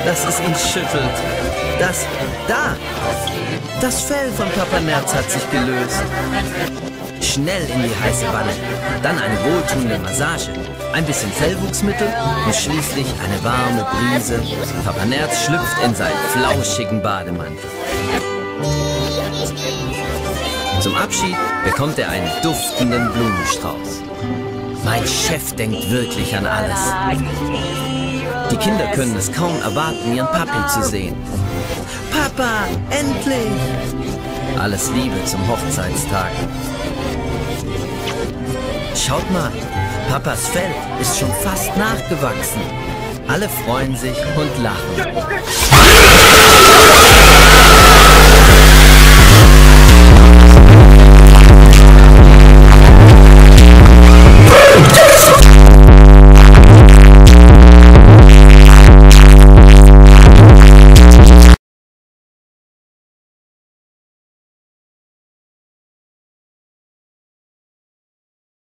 dass es ihn schüttelt. Das Fell von Papa Nerz hat sich gelöst. Schnell in die heiße Wanne, dann eine wohltuende Massage, ein bisschen Fellwuchsmittel und schließlich eine warme Brise. Papa Nerz schlüpft in seinen flauschigen Bademantel. Zum Abschied bekommt er einen duftenden Blumenstrauß. Mein Chef denkt wirklich an alles. Die Kinder können es kaum erwarten, ihren Papi zu sehen. Papa, endlich! Alles Liebe zum Hochzeitstag. Schaut mal, Papas Fell ist schon fast nachgewachsen. Alle freuen sich und lachen.